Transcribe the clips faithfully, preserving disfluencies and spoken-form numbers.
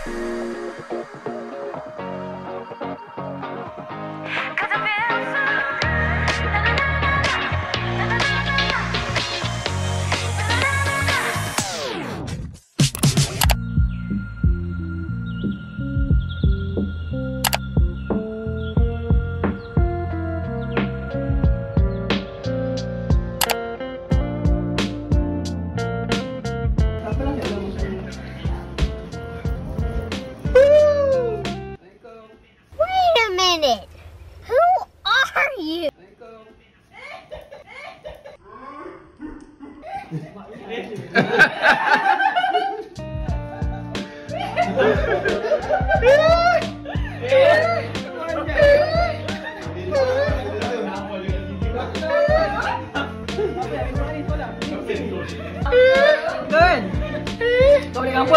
Kau boleh apa?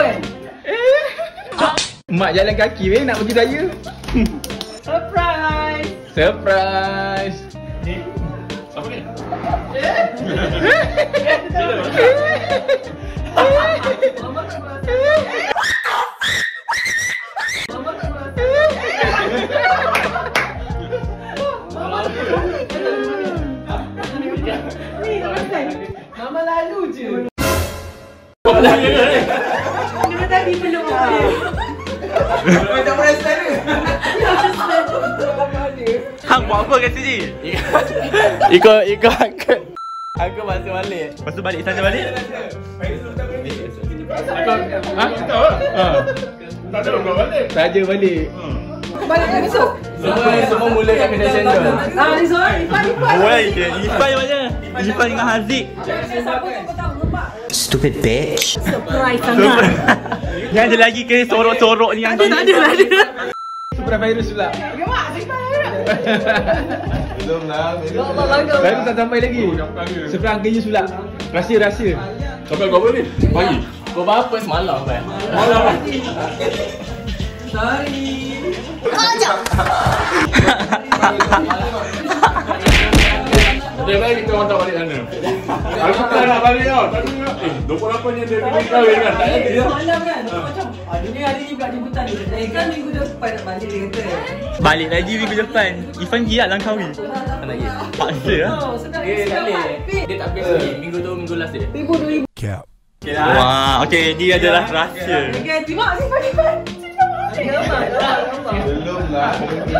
Mak jalan kaki weh nak pergi raya. Surprise! Surprise. Ni. Apa ni? Mama tak berasa. Mama tak berasa. Mama tak berasa. Ni tak berasa. Mama lalu je. Dia tadi belum ada. Kau tak perasan ke? Hang buat apa kat sini? Ikut, ikut aku. Aku masuk balik. Masuk balik, saja balik? Ha? Tahu lah. Tak ada orang balik. Saja balik. Balik ke besok? Semua semua mula kat kedai cendol. Ah, ni soal Ifan, Ifan. Woi, dia Ifan mana? Ifan dengan Haziq. Stupid bitch. Surprise sangat. Yang ada lagi ke sorok-sorok ni yang Tak ada, tak ada. Super virus pula. Mak, Ifan. Belum lah. Ya Allah, langgar. Baru tak sampai lagi. Seberang keju pula. Rahsia-rahsia. Sampai kau apa ni? Pagi. Kau apa semalam kan? Malam lah. Sorry. Dia baik kita orang tak balik sana. Aku tak nak balik tau. Tapi eh dua puluh lapan ni dia kena kahwin kan. Tak ada dia. Malam kan? Macam, aduh ni hari ni pula jemputan ni. Eh kan minggu depan nak balik dia kata. Balik lagi minggu depan. Ifan giat Langkawi. Tak nak pergi. Paksa lah. Dia tak boleh. Dia tak best lagi. Minggu tu minggu last dia. Ribu dua ribu. Wah, okey, dia adalah rahsia. Okay, terima kasih Ifan, Ifan. Belum lah.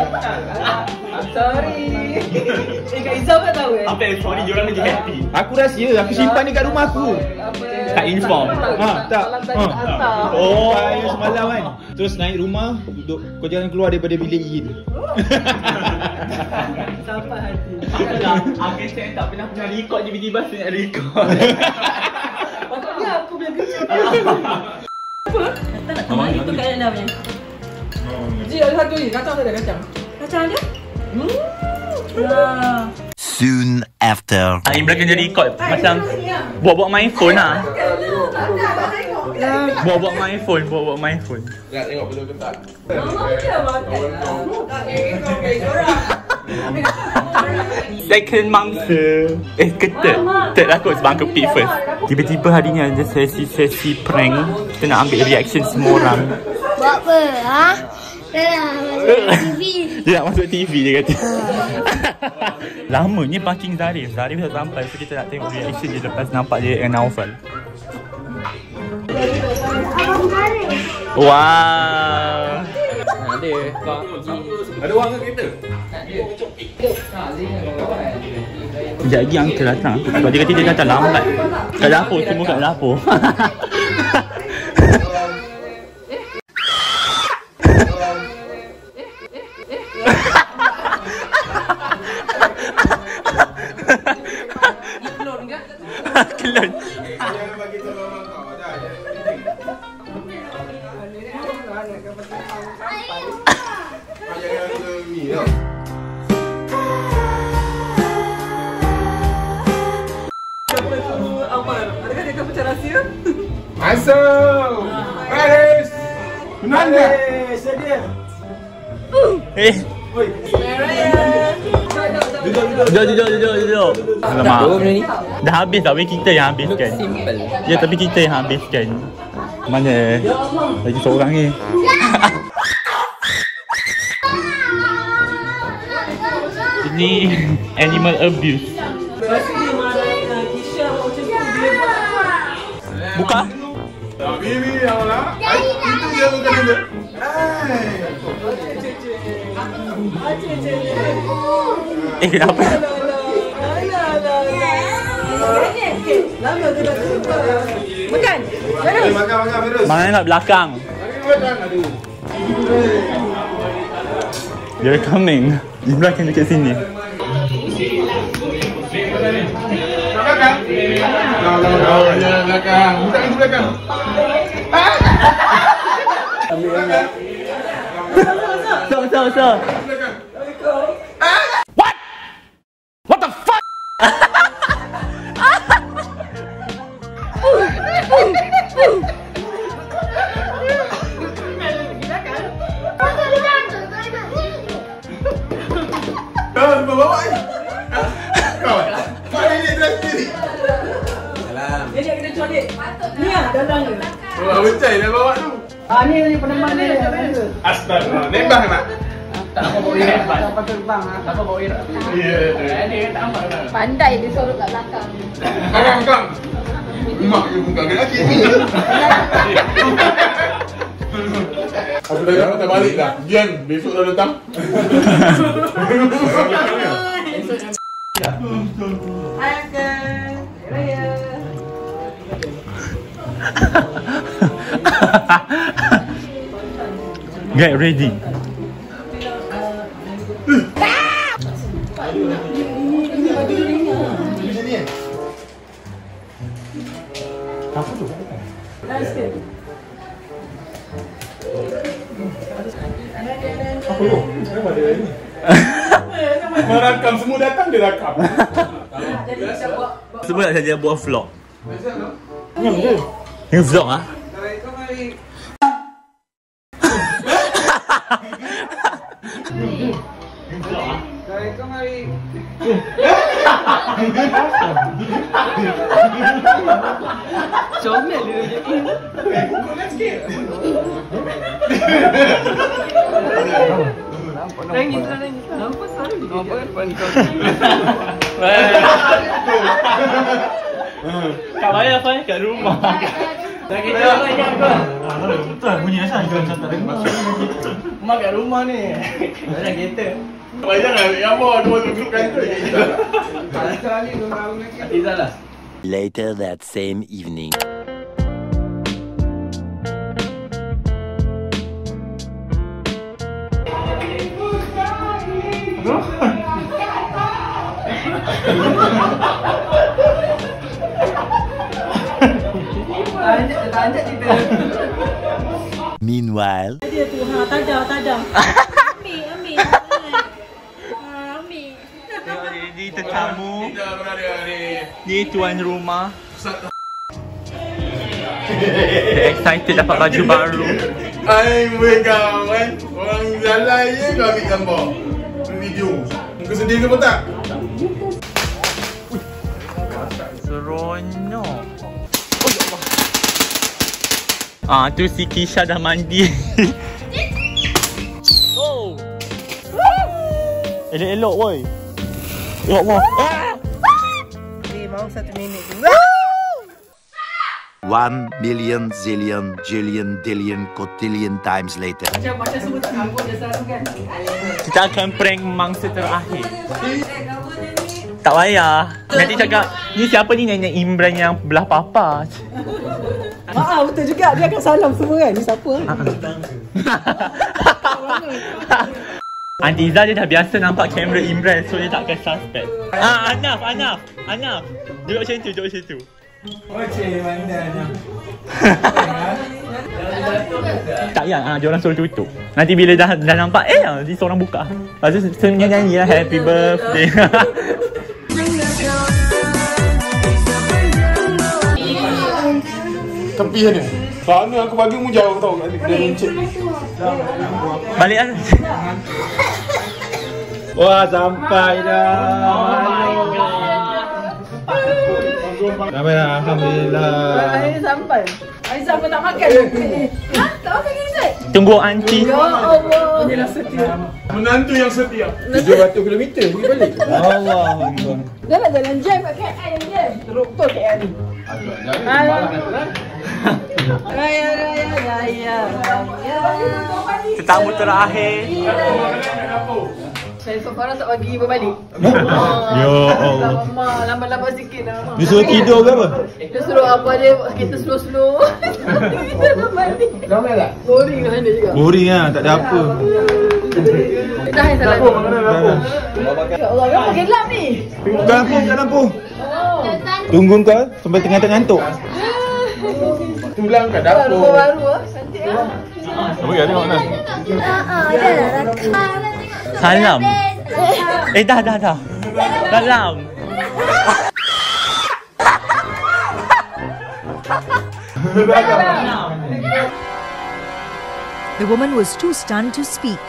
Sorry. Eh, Kak Izzah kan tahu eh? Apa yang sorry, diorang lagi happy. Aku rahsia. Aku simpan ni kat rumah aku. Tak inform. Ha, tak. Ha. Oh. Saya semalam kan. Terus naik rumah, duduk, kau jangan keluar daripada bilik Yin. Sampai hati. Aku saya tak pernah pernah record je tiba-tiba saya nak record. Patutnya aku biar kerja. Apa? Tak nak teman itu kat dalam ni. Ji, ada satu ni. Kacang tak ada kacang? Kacang ada? Hmm. Nah. Soon after. Ah, Imran kena record macam buat-buat main phone lah. Buat-buat main phone, buat-buat main phone. Nak tengok betul ke tak? Mama dia makan. Tak kira kau korang. Second mangsa. Eh, ketat. Third lah kot sebab aku pick first. Tiba-tiba hari ni ada sesi-sesi prank. Kita nak ambil reaction semua orang. Buat apa? Ha? Dah masuk T V. Dia nak masuk T V dia kata. Lamanya parking Zarif. Zarif dah sampai. So kita nak tengok reaction dia lepas nampak dia dengan Naufal. Abang Zarif. Wah. Ada. Ada wang ke kereta? Sekejap lagi uncle datang. Sebab dia kata dia datang lambat. Kat dapur, semua kat dapur. Kelon. Adakah dia akan pecah rahsia? Masuk! Paris! Menanda! Sedia. Eh, Raya. duduk, duduk, duduk, duduk. Alamak. Dua benda ni. Dah habis tak? Weh kita yang habiskan. Simple. Ya, tapi kita yang habiskan. Mana? Lagi seorang ni. Ini animal abuse. Buka. Bibi yang mana? Itu dia bukan dia. Eh, kenapa? Makan. Eh, makan makan terus. Mana nak belakang? Aduh. They're coming. Ibrah kan dekat sini. Belakang. Oh, ya belakang. Buka pintu belakang. So, so, so. What? What the fuck? Kau bawa ni. Kau. Kau ni dress sendiri. Dia dia kena colik. Ni ah dalam ni. Oh, bencai dah bawa tu. Ah ni ni peneman dia. Astaga. Nembah mak. Tak apa bawa irak. Tak apa terbang. Tak apa bawa irak. Ya. Dia tak apa. Pandai dia sorok kat belakang. Kang kang. Mak dia bukan lelaki ni. Aku dah kata tak balik dah. Gian, besok dah datang. Hai Uncle. Raya. Get ready. Apa tu? Apa tu? Kenapa dia ni? Merakam semua datang dia rakam. Semua nak saja buat vlog. Ni vlog ah. Comel dia je. Nangis lah nangis. Nampak suara dia. Nampak kan kau. Kat mana apa kat rumah. Dah kita banyak kau. Betul bunyi asal kau tak dengar. Mak kat rumah ni. Dah kereta. Banyak lah yang bawa dua grup kantor je. Sekali dua tahun lagi. Tidak lah. Later that same evening. Meanwhile, Dia tu ha tajam tajam. Ambil ambil. Ha ambil. Ini tetamu. Dah berada ni. Ni tuan rumah. Dia excited dapat baju baru. Hai boleh kau kan. Orang jalan je kau ambil gambar. Video. Muka sedih ke tak? Seronok. Oh ya Allah. Ah tu si Kisha dah mandi. Oh. Elok-elok woi. Ya Allah. Ni mau satu minit tu. one million zillion jillion dillion cotillion times later. Macam macam semua tak kabur dia selalu kan. Kita akan prank mangsa terakhir. Tak payah. Nanti cakap, ni siapa ni nenek Imran yang belah papa? Haa betul juga. Dia akan salam semua kan. Ni siapa kan? Aunty Izzah dia dah biasa nampak kamera Imran, so dia tak akan suspect. Ah, Anaf, Anaf, Anaf. Duduk macam tu, duduk macam tu. Okey, mandanya. Tak payah, ah, dia orang suruh tutup. Nanti bila dah dah nampak, eh, dia seorang buka. Lepas tu nyanyi lah, happy birthday. Tepi sana. Sana aku bagi mu jauh tau. Dia runcit. Balik lah. Wah, sampai dah. Oh my god. Sampai dah, alhamdulillah. Akhirnya sampai. Aisyah pun tak makan. Ha? Tak makan ke Aisyah? Tunggu aunty. Ya Allah. Inilah setia. Menantu yang setia. tujuh ratus kilometer pergi balik. Allah. Dah nak jalan jam kat K L yang jam. Teruk betul K L ni. Raya, raya, raya, raya. Tetamu terakhir. Saya Farah tak bagi berbalik. Ya Allah. Lama, lambat-lambat sikit lah. Dia suruh tidur ke apa? Dia suruh apa dia, kita slow-slow. Kita nak balik. Ramai tak? Boring lah dia juga. Boring lah, tak ada apa. Dah yang salah. Ya Allah, kenapa gelap ni? Bukan lampu, bukan lampu. Tunggu kau sampai tengah-tengah ngantuk. Tulang kat dapur. Rumah baru ah, cantik ah. Apa ya tengok nak? Salam. Eh dah dah dah. Salam. The woman was too stunned to speak.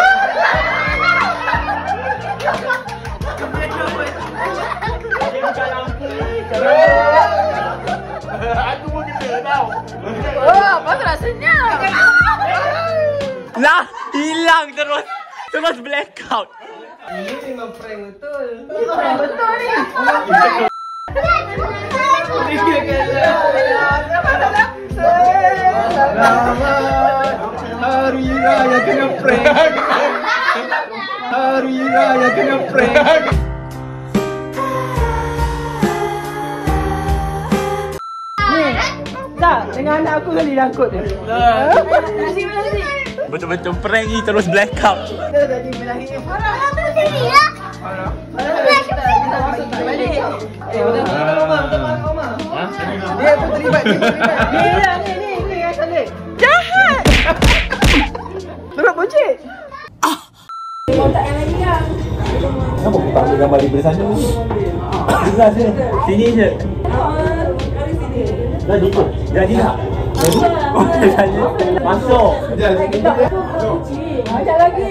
Oh, apa rasanya? Lah, hilang terus. Terus blackout. Ini memang prank betul. Prank betul ni. Selamat Hari Raya kena prank. Hari Raya kena prank. Tak, dengan anak aku kali rangkut dia. Nasi nasi. Betul-betul prank ni terus blackout. Kita tadi bilangin dia Farah. Apa sini ya? Farah. Kita kita masuk tak balik. Eh, betul betul rumah, betul masuk rumah. Dia pun terlibat, dia terlibat. Ni lah, ni ni ni yang Khalid. Jahat. Terus bocik. Mau tak yang lagi lah. Kenapa aku tak ambil gambar daripada sana ni? Susah je. Sini je. Jadi ke? Jadi tak? Jadi. Masuk. Ajak lagi.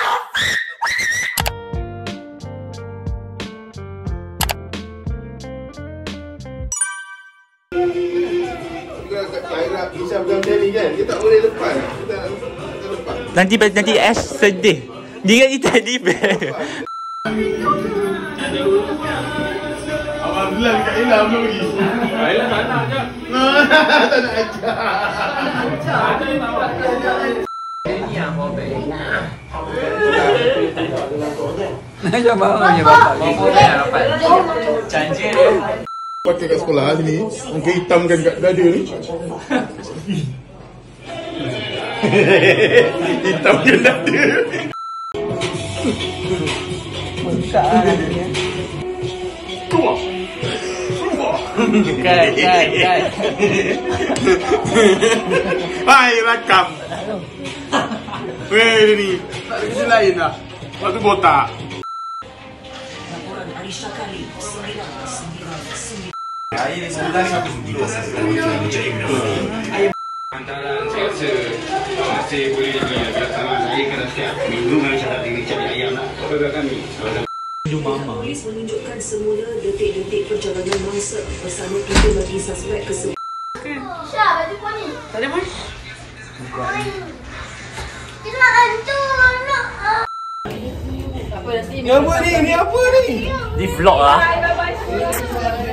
Nanti nanti Ash sedih. Dia kan teddy bear. Abang Bilal kat Ilham tu pergi. Ilham tak nak je. Tak nak ajak. Ini yang mau baik. Macam mana punya bapak ni? Janji dia. Pakai kat sekolah sini, muka hitamkan kat dada ni. Hitamkan dada. Muka dia. Keluar. Kan, kan, kan. Hai, rakam. Weh ni, tak ada kerja lain dah. Waktu botak. Antara saya rasa masih boleh lagi. Biasa saya kena setiap minggu kami cakap diri cari ayam lah. Kepada kami. Polis menunjukkan semula detik-detik perjalanan mangsa bersama pintu bagi suspek keseluruhan. Syah, baju kau ni. Tak ada pun. Kita nak hantu, nak. Apa dah sini? Ni apa ni? Ni apa ni? Di vlog lah. Bye bye bye.